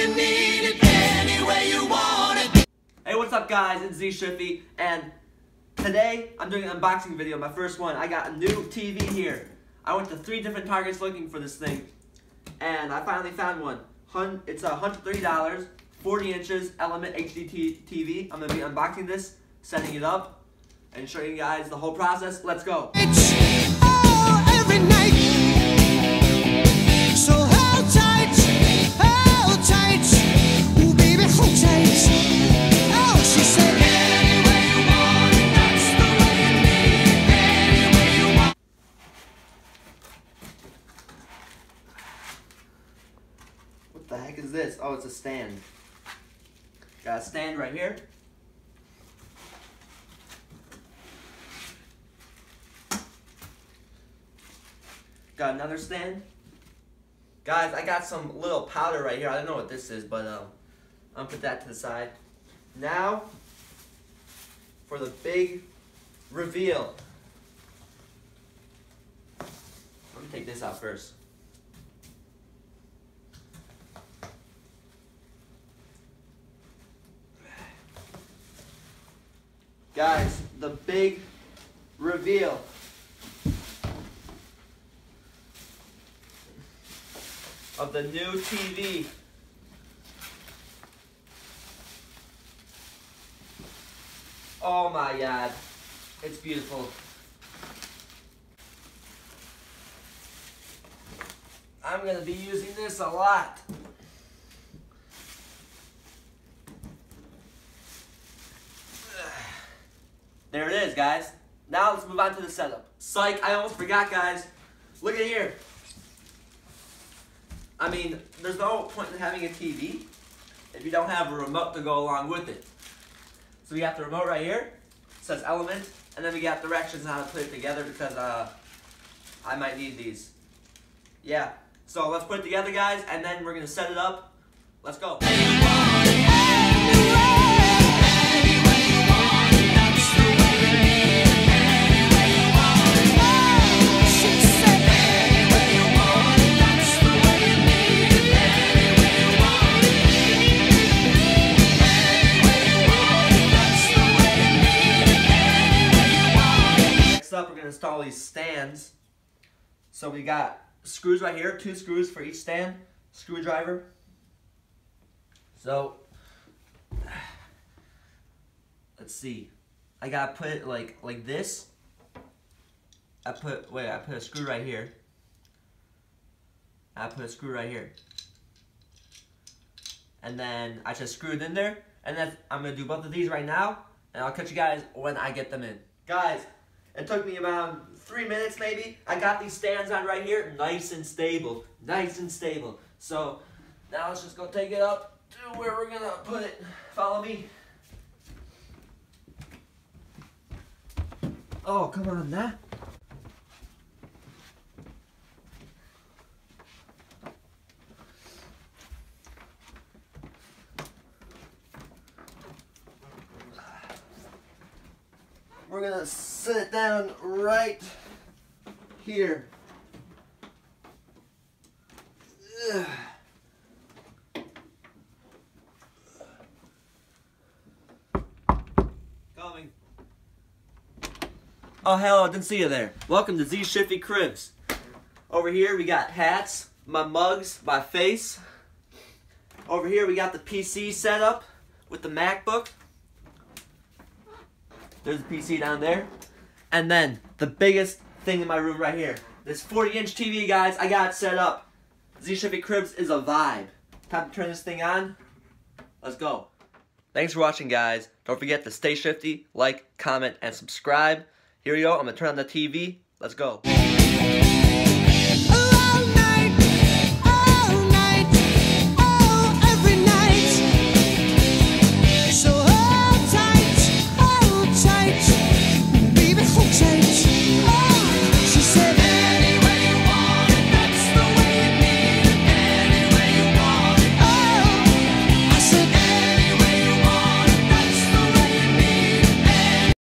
you need it, any way you want it. Hey, what's up guys, it's Schiffy, and today I'm doing an unboxing video, my first one. I got a new TV here. I went to 3 different Targets looking for this thing, and I finally found one. It's $130, 40 inches, Element HD TV. I'm going to be unboxing this, setting it up, and showing you guys the whole process. Let's go. It's all every night. So hold tight, ooh baby, hold tight. Oh, she said, any way you want it, that's the way you need it, any way you want. What the heck is this? Oh, it's a stand. Got a stand right here. Got another stand. Guys, I got some little powder right here. I don't know what this is, but I'm gonna put that to the side. Now, for the big reveal. Let me take this out first. Guys, the big reveal. Of the new TV. Oh my God, it's beautiful. I'm gonna be using this a lot. There it is, guys. Now let's move on to the setup. Psych, I almost forgot, guys. Look at here. I mean, there's no point in having a TV if you don't have a remote to go along with it. So we got the remote right here. It says Element, and then we got directions on how to put it together because I might need these. Yeah. So let's put it together, guys, and then we're gonna set it up. Let's go. Up, we're going to install these stands. So we got screws right here, 2 screws for each stand, screwdriver. So let's see, I gotta put it like this. I put a screw right here. I put a screw right here, and then I just screw it in there, and then I'm gonna do both of these right now, and I'll catch you guys when I get them in. Guys, it took me about 3 minutes maybe. I got these stands on right here, nice and stable, nice and stable. So now let's just go take it up to where we're gonna put it. Follow me. Oh, come on now. We're gonna sit it down right here. Ugh. Coming. Oh, hello, I didn't see you there. Welcome to Schiffy Cribs. Over here we got hats, my mugs, my face. Over here we got the PC set up with the MacBook. There's a PC down there. And then, the biggest thing in my room right here. This 40-inch TV, guys, I got it set up. Schiffy Cribs is a vibe. Time to turn this thing on. Let's go. Thanks for watching, guys. Don't forget to stay shifty, like, comment, and subscribe. Here we go. I'm going to turn on the TV. Let's go.